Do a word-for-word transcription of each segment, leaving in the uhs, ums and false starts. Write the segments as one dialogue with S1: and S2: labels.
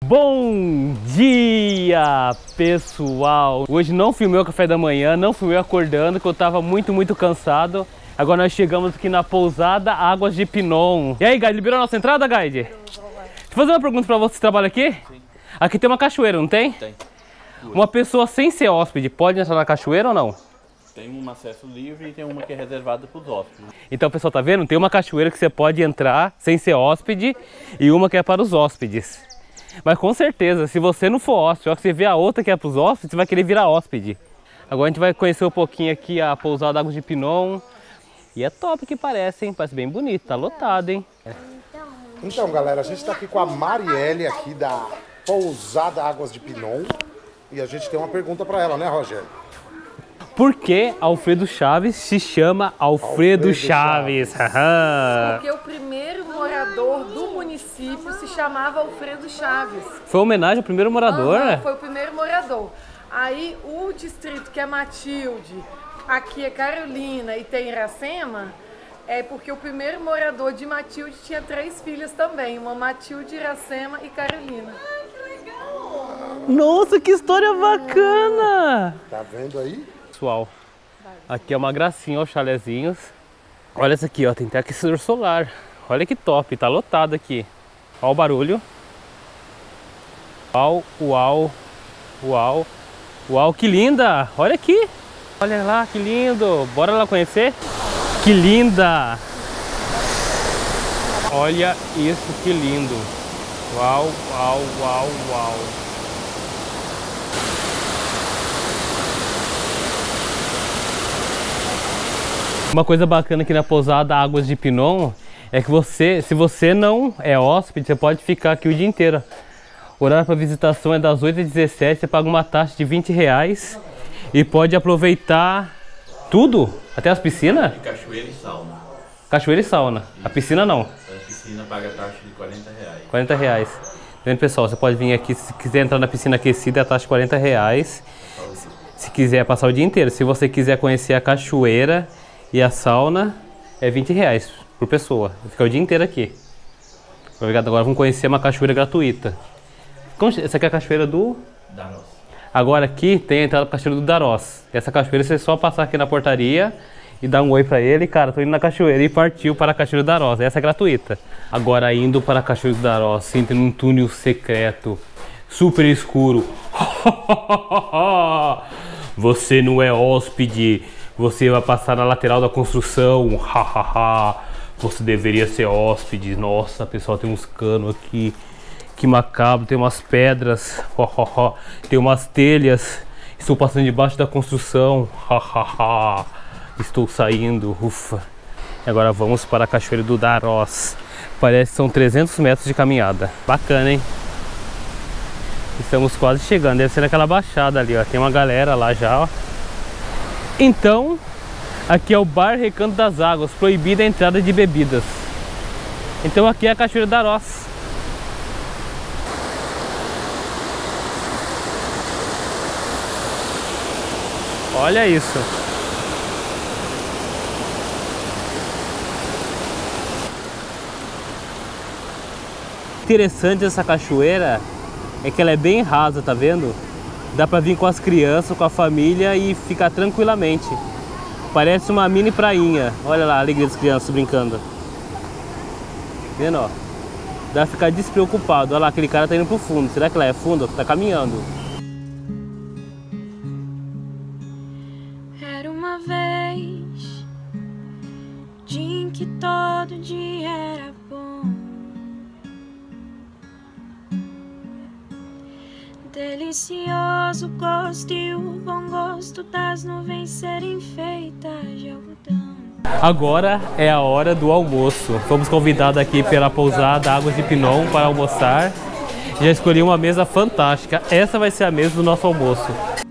S1: Bom dia, pessoal! Hoje não filmei o café da manhã, não filmei acordando, que eu tava muito, muito cansado. Agora nós chegamos aqui na pousada Águas de Pinon. E aí, Guide, liberou a nossa entrada, Guide? Deixa eu fazer uma pergunta pra você, você trabalha aqui? Sim. Aqui tem uma cachoeira, não tem? Tem. Uma pessoa sem ser hóspede pode entrar na cachoeira ou não?
S2: Tem um acesso livre e tem uma que é reservada para os hóspedes.
S1: Então, pessoal, tá vendo? Tem uma cachoeira que você pode entrar sem ser hóspede e uma que é para os hóspedes. Mas com certeza, se você não for hóspede, ou que você vê a outra que é para os hóspedes, você vai querer virar hóspede. Agora a gente vai conhecer um pouquinho aqui a pousada Águas de Pinon. E é top que parece, hein? Parece bem bonito, tá lotado, hein?
S3: Então, galera, a gente tá aqui com a Marielle aqui da pousada Águas de Pinon. E a gente tem uma pergunta para ela, né, Rogério?
S1: Por que Alfredo Chaves se chama Alfredo, Alfredo Chaves?
S3: Chaves.
S4: Porque o primeiro morador do município se chamava Alfredo Chaves.
S1: Foi homenagem ao primeiro morador,
S4: uhum,
S1: né?
S4: Foi o primeiro morador. Aí o distrito que é Matilde, aqui é Carolina e tem Iracema, é porque o primeiro morador de Matilde tinha três filhas também, uma Matilde, Iracema e Carolina.
S1: Ai, que legal! Nossa, que história bacana!
S3: Tá vendo aí?
S1: Pessoal, aqui é uma gracinha, ó, os chalezinhos. Olha essa aqui, ó, tem até aquecedor solar. Olha que top, tá lotado aqui. Olha o barulho. Uau, uau, uau, uau, que linda! Olha aqui, olha lá, que lindo. Bora lá conhecer? Que linda! Olha isso, que lindo. Uau, uau, uau, uau. Uma coisa bacana aqui na pousada Águas de Pinon é que você, se você não é hóspede, você pode ficar aqui o dia inteiro. O horário para visitação é das oito às dezessete, você paga uma taxa de vinte reais e pode aproveitar tudo, até as piscinas?
S2: E cachoeira e sauna.
S1: Cachoeira e sauna. A piscina não.
S2: A piscina paga taxa de quarenta reais.
S1: quarenta reais. Vendo, pessoal, você pode vir aqui, se quiser entrar na piscina aquecida, é a taxa de quarenta reais. Se quiser passar o dia inteiro. Se você quiser conhecer a cachoeira e a sauna, é vinte reais por pessoa. Vai ficar o dia inteiro aqui. Obrigado. Agora vamos conhecer uma cachoeira gratuita. Essa aqui é a cachoeira do
S2: Darós.
S1: Agora aqui tem a entrada para a cachoeira do Darós. Essa cachoeira você só passar aqui na portaria e dar um oi para ele. Cara, tô indo na cachoeira e partiu para a cachoeira do Darós. Essa é gratuita. Agora indo para a cachoeira do Darós, entra num túnel secreto, super escuro. Você não é hóspede. Você vai passar na lateral da construção. Você deveria ser hóspede. Nossa, pessoal, tem uns canos aqui. Que macabro. Tem umas pedras. Tem umas telhas. Estou passando debaixo da construção. Estou saindo. Ufa. Agora vamos para a cachoeira do Darós. Parece que são trezentos metros de caminhada. Bacana, hein? Estamos quase chegando. Deve ser naquela baixada ali, ó. Tem uma galera lá já, ó. Então, aqui é o Bar Recanto das Águas, proibida a entrada de bebidas. Então aqui é a Cachoeira do Darós. Olha isso. Interessante essa cachoeira é que ela é bem rasa, tá vendo? Dá pra vir com as crianças, com a família e ficar tranquilamente. Parece uma mini prainha. Olha lá a alegria das crianças brincando. Vendo, ó? Dá pra ficar despreocupado. Olha lá, aquele cara tá indo pro fundo. Será que lá é fundo? Tá caminhando.
S5: Era uma vez, dia em que todo dia era bom. Delicioso gosto e o bom gosto das nuvens serem feitas de algodão.
S1: Agora é a hora do almoço. Fomos convidados aqui pela pousada Águas de Pinon para almoçar. Já escolhi uma mesa fantástica. Essa vai ser a mesa do nosso almoço.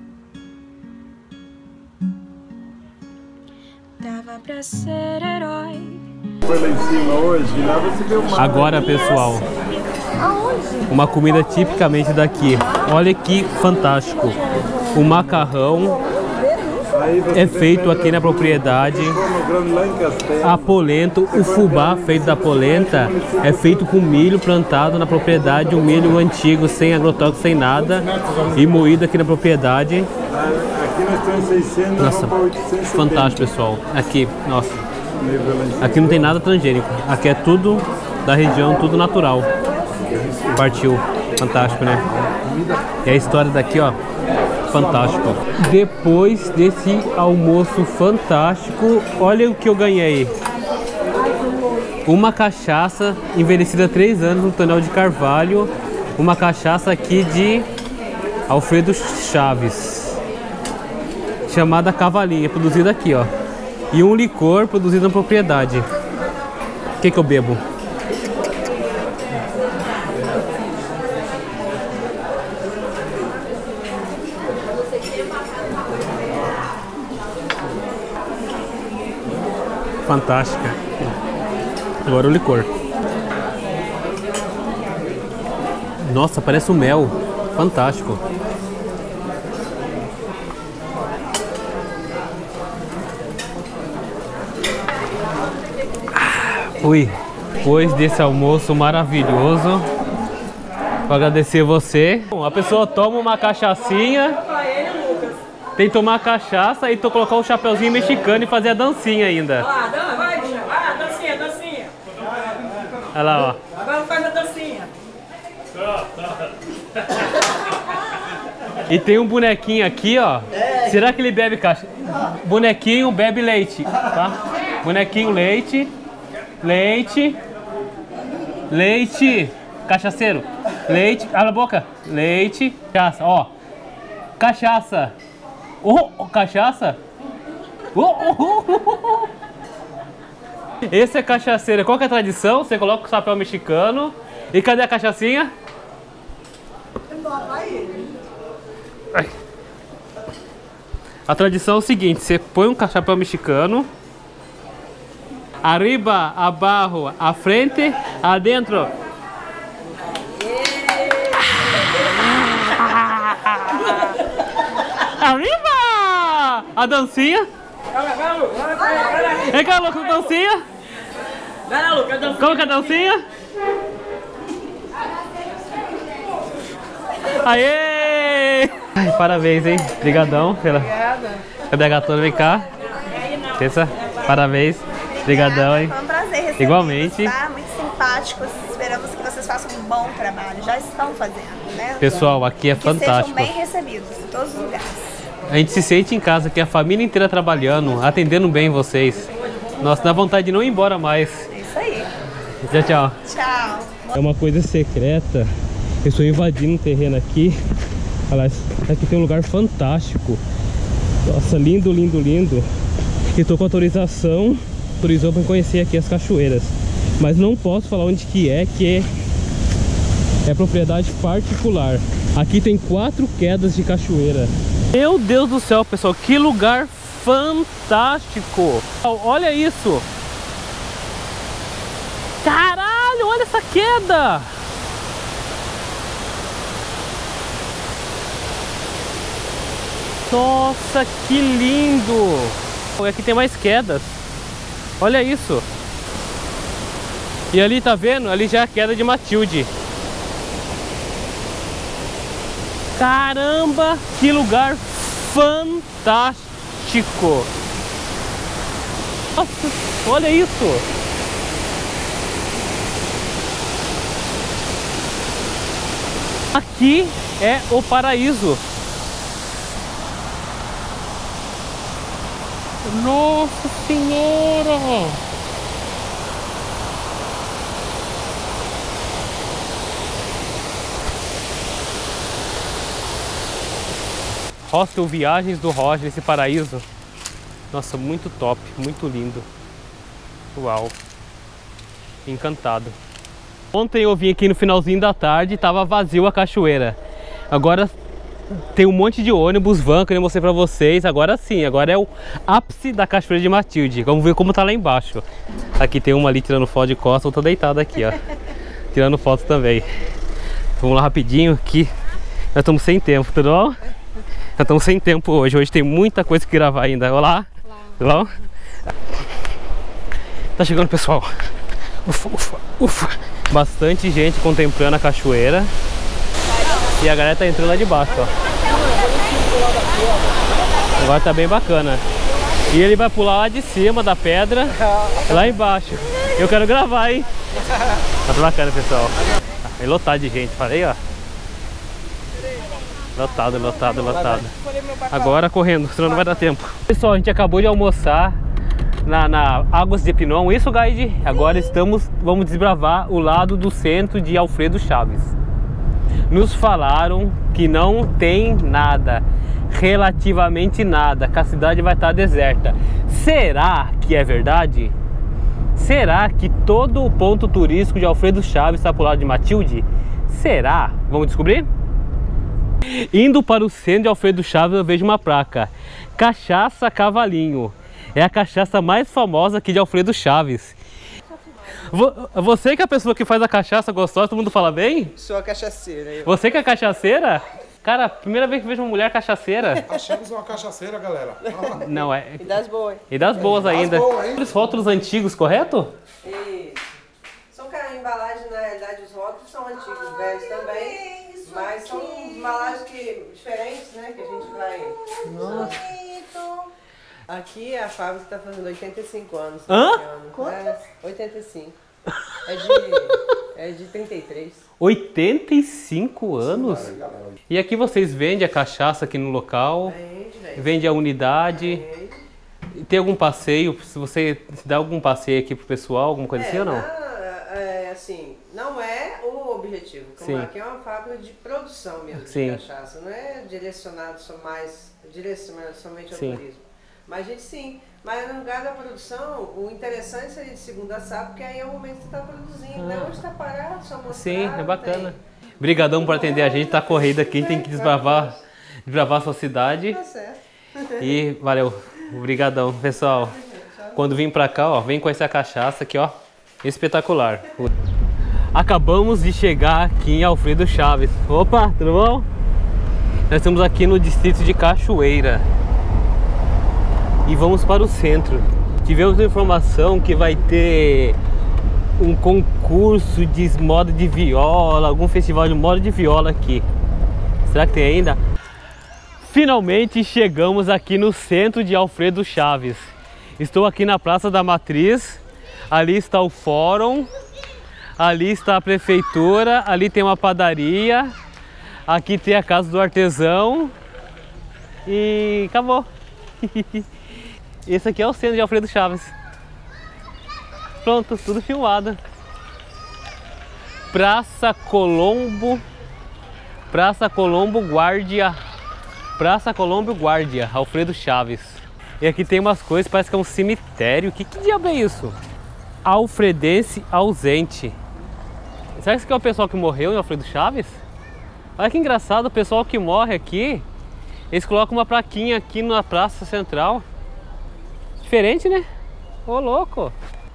S5: Dava pra ser herói.
S6: Foi lá em cima hoje, lá você viu uma...
S1: Agora, pessoal, uma comida tipicamente daqui. Olha que fantástico. O macarrão é feito aqui na propriedade. A polenta, o fubá feito da polenta é feito com milho plantado na propriedade, um milho antigo, sem agrotóxico, sem nada, e moído aqui na propriedade.
S6: Aqui nós temos seiscentos,
S1: nossa, fantástico, pessoal. Aqui, nossa, aqui não tem nada transgênico. Aqui é tudo da região, tudo natural. Partiu, fantástico, né? E a história daqui, ó, fantástico. Depois desse almoço fantástico, olha o que eu ganhei. Uma cachaça envelhecida há três anos no tonel de carvalho. Uma cachaça aqui de Alfredo Chaves, chamada Cavalinha, produzida aqui, ó. E um licor produzido na propriedade. O que que eu bebo? Fantástica. Agora o licor. Nossa, parece um mel. Fantástico. Ui, depois desse almoço maravilhoso, vou agradecer você. A pessoa toma uma cachaçinha, tem que tomar cachaça e colocar o chapeuzinho mexicano e fazer a dancinha ainda.
S7: Vai, vai, vai, dancinha, dancinha.
S1: Olha lá, ó.
S7: Agora faz a dancinha.
S1: E tem um bonequinho aqui, ó. Será que ele bebe cachaça? Bonequinho bebe leite, tá? Bonequinho leite, leite, leite, cachaceiro, leite, abre a boca, leite, cachaça, ó, cachaça, oh, oh, cachaça, oh, oh, oh, oh. Esse é cachaceiro. Qual que é a tradição? Você coloca o chapéu mexicano. E cadê a cachaçinha? Ai. A tradição é o seguinte: você põe um chapéu mexicano, arriba, abaixo, à frente, adentro. Arriba! A dancinha. É que a louca dancinha? Como que é a dancinha? Aê! Ai, parabéns, hein? Obrigadão pela...
S4: Obrigada.
S1: Cadê a gatona? Vem cá. Pensa. Parabéns. Obrigadão, hein?
S8: Foi um prazer receber.
S1: Igualmente.
S8: Tá? Muito simpáticos. Esperamos que vocês façam um bom trabalho. Já estão fazendo, né?
S1: Pessoal, aqui é
S8: que
S1: fantástico.
S8: sejam bem recebidos em todos os lugares.
S1: A gente se sente em casa, aqui a família inteira trabalhando, atendendo bem vocês. Nossa, dá vontade de não ir embora mais.
S8: É isso aí.
S1: Tchau, tchau.
S8: Tchau.
S1: É uma coisa secreta. Eu estou invadindo um terreno aqui. Olha lá, aqui tem um lugar fantástico. Nossa, lindo, lindo, lindo. E estou com autorização. Autorizou para conhecer aqui as cachoeiras. Mas não posso falar onde que é, que é, é propriedade particular. Aqui tem quatro quedas de cachoeira. Meu Deus do céu, pessoal, que lugar fantástico! Olha isso! Caralho, olha essa queda! Nossa, que lindo! Aqui tem mais quedas. Olha isso! E ali, tá vendo? Ali já é a queda de Matilde. Caramba, que lugar fantástico! Nossa, olha isso! Aqui é o paraíso. Nossa Senhora! Hostel Viagens do Roger, esse paraíso. Nossa, muito top, muito lindo. Uau. Encantado. Ontem eu vim aqui no finalzinho da tarde e tava vazio a cachoeira. Agora tem um monte de ônibus, van, que eu mostrei pra vocês. Agora sim, agora é o ápice da cachoeira de Matilde. Vamos ver como tá lá embaixo. Aqui tem uma ali tirando foto de costa, outra deitada aqui, ó. Tirando foto também. Vamos lá rapidinho aqui. Nós estamos sem tempo, tudo bom? Já estamos sem tempo hoje, hoje tem muita coisa que gravar ainda. Olá. Olá. Olá. Tá chegando, pessoal. Ufa, ufa, ufa. Bastante gente contemplando a cachoeira. E a galera tá entrando lá de baixo, ó. Agora tá bem bacana. E ele vai pular lá de cima da pedra, lá embaixo. Eu quero gravar, hein? Tá bacana, pessoal. É lotado de gente, falei, ó. Lotado, lotado, lotado. Agora correndo, senão não vai dar tempo. Pessoal, a gente acabou de almoçar na, na Águas de Pinon. Isso, guide? Agora estamos, vamos desbravar o lado do centro de Alfredo Chaves. Nos falaram que não tem nada, relativamente nada, que a cidade vai estar deserta. Será que é verdade? Será que todo o ponto turístico de Alfredo Chaves está pro lado de Matilde? Será? Vamos descobrir? Indo para o centro de Alfredo Chaves, eu vejo uma placa: Cachaça Cavalinho. É a cachaça mais famosa aqui de Alfredo Chaves. Você que é a pessoa que faz a cachaça gostosa, todo mundo fala bem?
S9: Sou a cachaceira. Eu.
S1: Você que é cachaceira? Cara, primeira vez que vejo uma mulher cachaceira.
S3: Achamos uma cachaceira, galera.
S1: Não, é...
S9: E das boas.
S1: E das boas ainda.
S3: boas,
S1: Os rótulos antigos, correto?
S9: Isso. São que a embalagem, na realidade, os rótulos são antigos, velhos também. Mas são embalagens que, diferentes, né? Que a gente vai... Nossa. Aqui a fábrica está fazendo oitenta e cinco anos.
S1: Hã?
S9: É, oitenta e cinco. É de, é de trinta e três.
S1: oitenta e cinco anos? E aqui vocês vendem a cachaça aqui no local?
S9: Vende, velho.
S1: Vende a unidade?
S9: Vende.
S1: Tem algum passeio? Se você dá algum passeio aqui pro pessoal, alguma coisa
S9: é,
S1: assim ou não?
S9: Na, é, assim, não é o objetivo. Como
S1: Sim.
S9: aqui é uma fábrica de produção mesmo
S1: Sim.
S9: de cachaça. Não é direcionado só mais, direcionado somente ao
S1: Sim.
S9: turismo. Mas a gente sim. Mas no lugar da produção, o interessante seria de segunda a sábado, porque aí é o momento que você está produzindo. Ah. Né? Hoje está parado, só mostrar.
S1: Sim, é bacana. Obrigadão por atender a gente, tá corrida aqui, tem que desbravar, desbravar a sua cidade.
S9: Tá certo.
S1: E valeu, obrigadão, pessoal. Quando vim pra cá, ó, vem conhecer a cachaça aqui, ó, espetacular. Acabamos de chegar aqui em Alfredo Chaves. Opa, tudo bom? Nós estamos aqui no distrito de Cachoeira. E vamos para o centro. Tivemos informação que vai ter um concurso de moda de viola, algum festival de moda de viola aqui. Será que tem ainda? Finalmente chegamos aqui no centro de Alfredo Chaves. Estou aqui na Praça da Matriz. Ali está o fórum. Ali está a prefeitura. Ali tem uma padaria. Aqui tem a casa do artesão. E acabou. Esse aqui é o centro de Alfredo Chaves. Pronto, tudo filmado. Praça Colombo. Praça Colombo Guardia. Praça Colombo Guardia, Alfredo Chaves. E aqui tem umas coisas, parece que é um cemitério. Que, que diabo é isso? Alfredense ausente. Será que esse aqui é o pessoal que morreu em Alfredo Chaves? Olha que engraçado, o pessoal que morre aqui, eles colocam uma plaquinha aqui na praça central. Diferente, né? Ô, louco!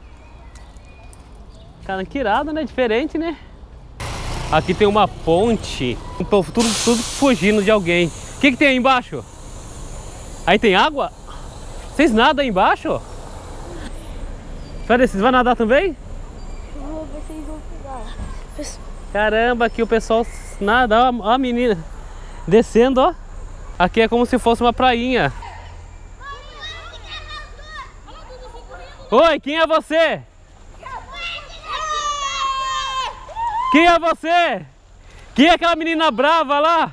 S1: Cara, que irado, né? Diferente, né? Aqui tem uma ponte, tudo, tudo fugindo de alguém. O que que tem aí embaixo? Aí tem água? Vocês nadam aí embaixo? Pera aí, vocês vão nadar também?
S5: Vocês vão pegar.
S1: Caramba, aqui o pessoal nada, ó, ó a menina descendo, ó. Aqui é como se fosse uma prainha. Oi, quem é você? Quem é você? Quem é aquela menina brava lá?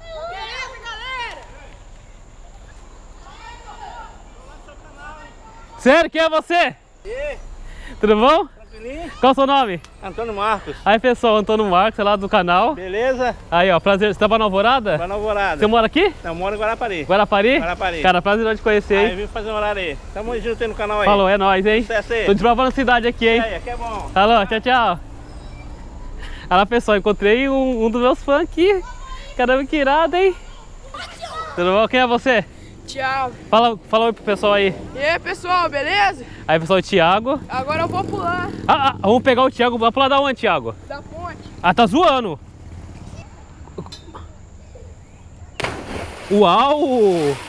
S1: Sério, quem é você?
S10: E?
S1: Tudo bom?
S10: Tranquilinho?
S1: Qual é o seu nome?
S10: Antônio Marcos.
S1: Aí pessoal, Antônio Marcos, é lá do canal.
S10: Beleza?
S1: Aí ó, prazer, você tá pra Nova Alvorada?
S10: Pra Nova Alvorada.
S1: Você mora aqui?
S10: Não, moro em Guarapari.
S1: Guarapari?
S10: Guarapari.
S1: Cara, prazer de conhecer,
S10: aí.
S1: hein?
S10: Aí, vim fazer um horário aí. Tamo junto aí no canal aí.
S1: Falou, é nóis, hein?
S10: Sucesso aí.
S1: Tô desbravando a cidade aqui, hein?
S10: Aí, aqui é bom.
S1: Falou, tchau, tchau. Olha lá, pessoal, encontrei um, um dos meus fãs aqui. Caramba, que irado, hein? Tudo bom? Quem é você?
S11: Thiago.
S1: Fala, fala oi pro pessoal aí.
S11: E aí, pessoal, beleza?
S1: Aí, pessoal, o Thiago.
S11: Agora eu vou pular.
S1: Ah, ah, vamos pegar o Thiago. Vai pular da onde, Thiago?
S11: Da ponte.
S1: Ah, tá zoando. Uau!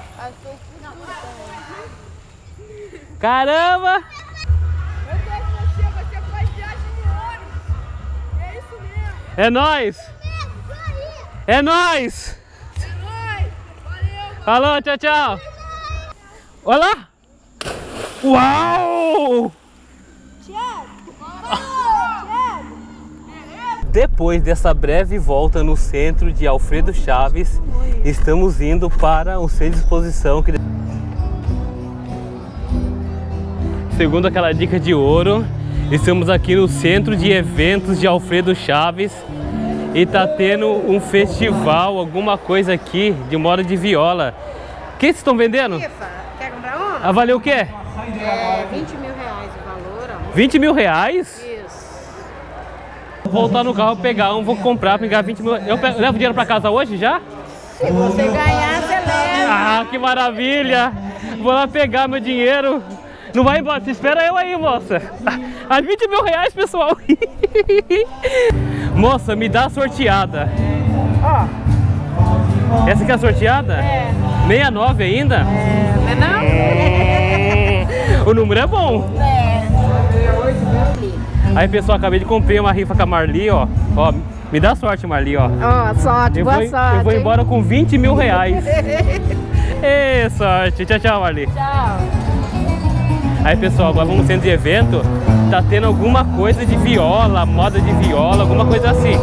S1: Caramba!
S11: Meu Deus, você, você faz viagem de ônibus. É isso mesmo.
S1: É nóis! É nóis!
S11: É nóis. Valeu.
S1: Falou, tchau, tchau! Olha lá! Uau! Depois dessa breve volta no centro de Alfredo Chaves, estamos indo para o centro de exposição que... Segundo aquela dica de ouro, estamos aqui no centro de eventos de Alfredo Chaves e tá tendo um festival, alguma coisa aqui de moda de viola. O que vocês estão vendendo?
S12: Quer comprar uma?
S1: Ah, valeu o quê?
S12: É vinte mil reais o valor, ó.
S1: vinte mil reais?
S12: Isso.
S1: Vou voltar no carro, pegar um, vou comprar, pegar vinte mil. Eu pego, levo dinheiro pra casa hoje já?
S12: Se você ganhar, você leva.
S1: Ah, que maravilha! Vou lá pegar meu dinheiro. Não vai embora, se espera eu aí, moça. Ah, vinte mil reais, pessoal. Moça, me dá a sorteada.
S12: Ó.
S1: Essa aqui é a sorteada?
S12: É.
S1: sessenta e nove ainda?
S12: É, não é não?
S1: O número é bom.
S12: É.
S1: Aí, pessoal, acabei de comprar uma rifa com a Marli, ó. Ó, me dá sorte, Marli, ó.
S12: Ó, sorte,
S1: eu
S12: boa
S1: vou,
S12: sorte.
S1: Eu vou
S12: hein?
S1: embora com vinte mil reais. Ê, sorte. Tchau, tchau, Marli.
S12: Tchau.
S1: Aí, pessoal, agora vamos no centro de evento. Tá tendo alguma coisa de viola, moda de viola, alguma coisa assim.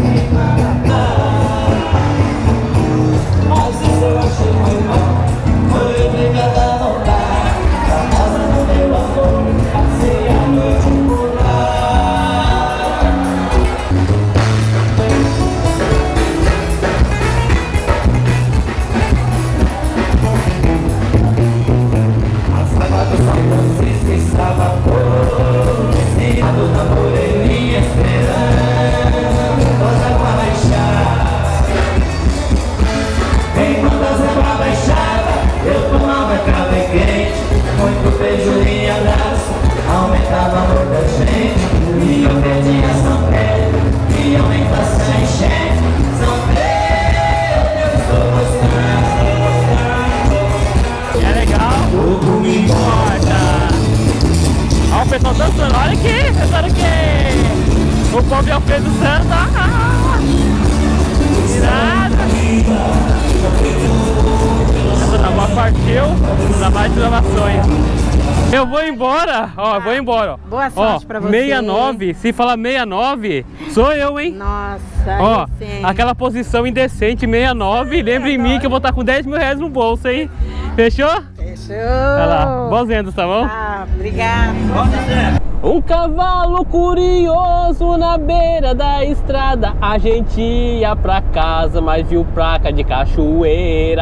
S1: O povo Alfredo Santa. Irado. Essa da boa partiu. Da mais de inovações. Eu vou embora. Ó, eu vou embora. Ó.
S12: Boa sorte
S1: ó,
S12: pra você.
S1: sessenta e nove. Se falar sessenta e nove, sou eu, hein?
S12: Nossa.
S1: Ó,
S12: sim.
S1: aquela posição indecente, sessenta e nove. Lembre em mim que eu vou estar com dez mil reais no bolso, hein? Fechou?
S12: Fechou.
S1: Olha lá. Boas vendas, tá bom?
S12: Ah, obrigado.
S1: Um cavalo curioso na beira da estrada. A gente ia pra casa, mas viu placa de cachoeira.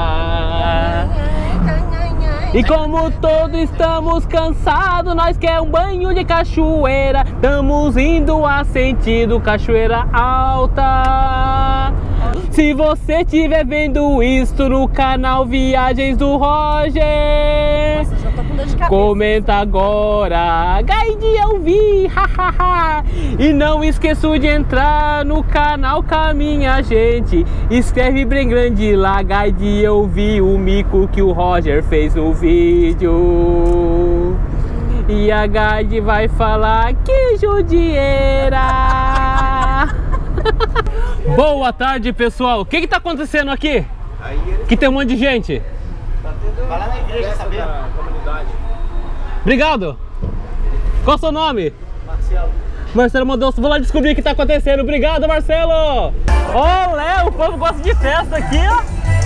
S1: E como todos estamos cansados, nós quer um banho de cachoeira. Estamos indo a sentido Cachoeira Alta. Se você estiver vendo isto no canal Viagens do Roger,
S12: nossa, já tô com dor de cabeça.
S1: Comenta agora, Guide eu vi, hahaha. E não esqueça de entrar no canal Caminha Gente. Escreve bem grande lá, Guide eu vi o mico que o Roger fez no vídeo. E a Guide vai falar que judieira. Boa tarde, pessoal. O que que tá acontecendo aqui? Que tem um monte de gente.
S10: Vai lá na igreja saber.
S1: Obrigado. Qual é o seu nome?
S10: Marcelo.
S1: Marcelo mandou. Vou lá descobrir o que tá acontecendo. Obrigado, Marcelo. Ó, Léo, o povo gosta de festa aqui, ó.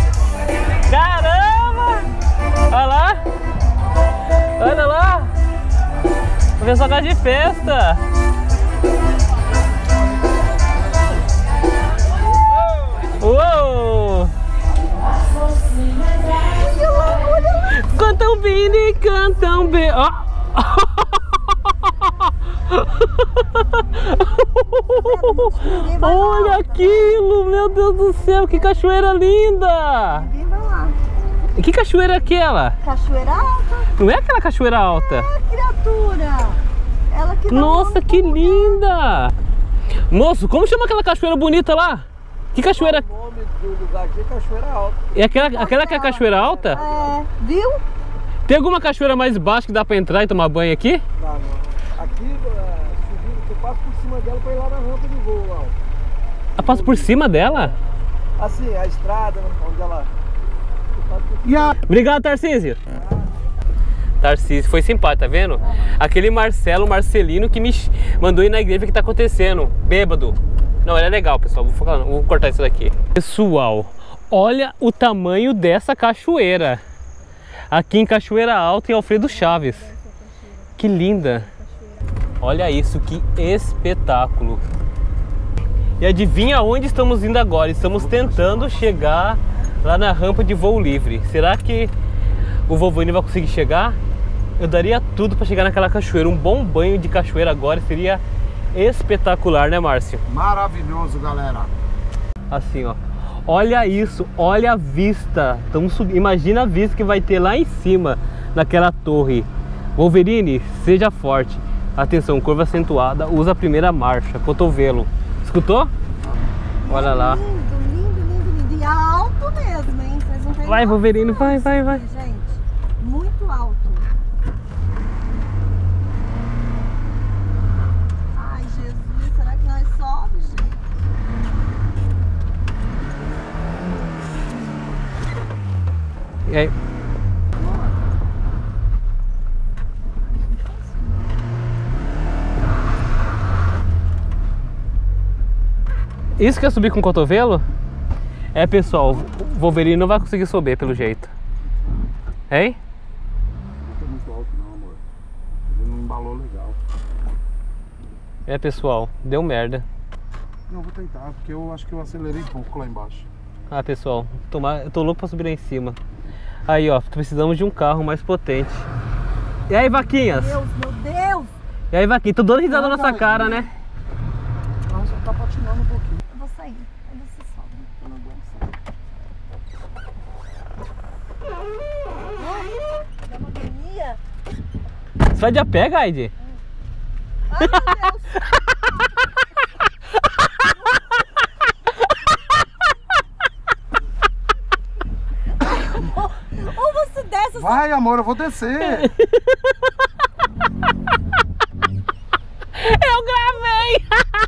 S1: Caramba. Olha lá. Olha lá. O pessoal gosta de festa. Uou! Cantam bem e cantam bem. Oh. Olha aquilo, meu Deus do céu, que cachoeira linda! E que cachoeira é aquela?
S8: Cachoeira alta.
S1: Não é aquela cachoeira alta?
S8: É, criatura. Ela que
S1: Nossa, que linda! Moço, como chama aquela cachoeira bonita lá? Que cachoeira?
S10: O nome do lugar aqui é Cachoeira Alta.
S1: É aquela, aquela que é a cachoeira alta?
S12: É, viu?
S1: Tem alguma cachoeira mais baixa que dá pra entrar e tomar banho aqui?
S10: Não, não. Aqui, é, subindo, você passa por cima dela pra ir lá na rampa de voo lá.
S1: Ah, passa por cima dela?
S10: Assim, a estrada, onde ela...
S3: E a...
S1: Obrigado, Tarcísio. Tarcísio, foi simpático, tá vendo? Aquele Marcelo Marcelino que me mandou ir na igreja, o que tá acontecendo? Bêbado. Não, ele é legal, pessoal. Vou, focar, vou cortar isso daqui. Pessoal, olha o tamanho dessa cachoeira. Aqui em Cachoeira Alta, em Alfredo Chaves. Que linda. Olha isso, que espetáculo. E adivinha onde estamos indo agora? Estamos tentando chegar lá na rampa de voo livre. Será que o Wolverine vai conseguir chegar? Eu daria tudo para chegar naquela cachoeira. Um bom banho de cachoeira agora seria espetacular, né, Márcio?
S3: Maravilhoso, galera.
S1: Assim, ó. Olha isso, olha a vista. Estamos subindo. Imagina a vista que vai ter lá em cima, naquela torre. Wolverine, seja forte. Atenção, curva acentuada, usa a primeira marcha, cotovelo. Escutou? Olha lá.
S12: Lindo, lindo, lindo, lindo. E alto mesmo, hein? Vocês não têm
S1: Vai,
S12: noção
S1: Wolverine, vai, vai, vai.
S12: aqui, gente. Muito alto. Ai, Jesus, será que nós sobe, gente?
S1: E aí? Isso que é subir com o cotovelo? É, pessoal, o Wolverine não vai conseguir subir pelo jeito. Hein?
S3: Não tá muito alto não, amor. Ele não embalou legal.
S1: É, pessoal, deu merda.
S3: Não, vou tentar, porque eu acho que eu acelerei um pouco lá embaixo.
S1: Ah, pessoal, tomar, eu tô louco pra subir lá em cima. Aí, ó, precisamos de um carro mais potente. E aí, vaquinhas?
S12: Meu Deus, meu Deus!
S1: E aí, vaquinha? Tô dando risada na nossa cara, né?
S3: Não, só tá patinando um pouquinho.
S12: Eu vou sair. Aí você sobe. Eu não aguento. Dá uma agonia.
S1: Você vai de a pé, Gaide?
S12: Ai, meu Deus! Ou você desce...
S3: Vai, amor, eu vou descer.
S1: Eu gravei!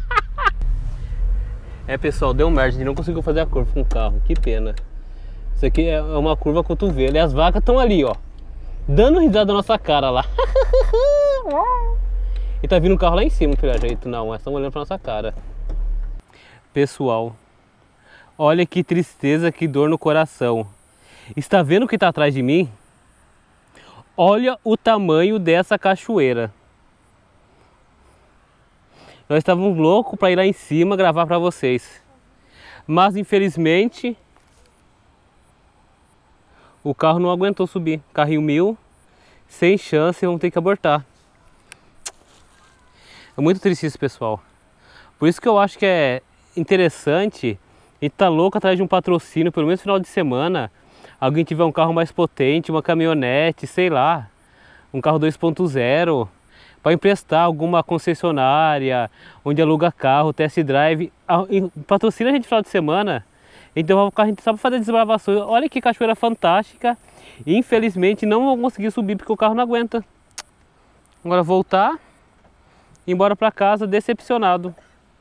S1: É, pessoal, deu merda, a gente não conseguiu fazer a curva com o carro, que pena. Isso aqui é uma curva cotovelo e as vacas estão ali, ó, dando risada na nossa cara lá. E tá vindo um carro lá em cima, pelo jeito. Não, elas estão olhando pra nossa cara. Pessoal, olha que tristeza, que dor no coração. Está vendo o que tá atrás de mim? Olha o tamanho dessa cachoeira. Nós estávamos loucos para ir lá em cima gravar para vocês. Mas infelizmente o carro não aguentou subir. Carrinho mil, sem chance, vamos ter que abortar. É muito triste isso, pessoal. Por isso que eu acho que é interessante e tá louco atrás de um patrocínio, pelo menos no final de semana, alguém tiver um carro mais potente, uma caminhonete, sei lá, um carro dois ponto zero, para emprestar alguma concessionária, onde aluga carro, test drive, patrocina a gente no final de semana. Então o carro a gente só para fazer desbravações. Olha que cachoeira fantástica. Infelizmente não vou conseguir subir porque o carro não aguenta. Agora voltar e ir embora para casa decepcionado.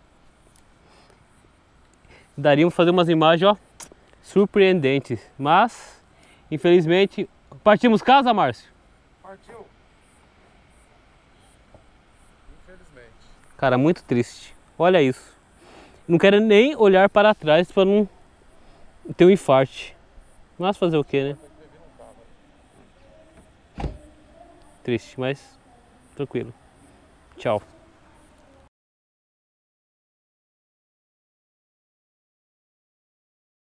S1: Daríamos fazer umas imagens, ó, surpreendentes, mas infelizmente partimos casa, Márcio.
S3: Partiu. Infelizmente.
S1: Cara, muito triste. Olha isso. Não quero nem olhar para trás para não ter um infarte. Mas fazer o que, né? Triste, mas tranquilo. Tchau.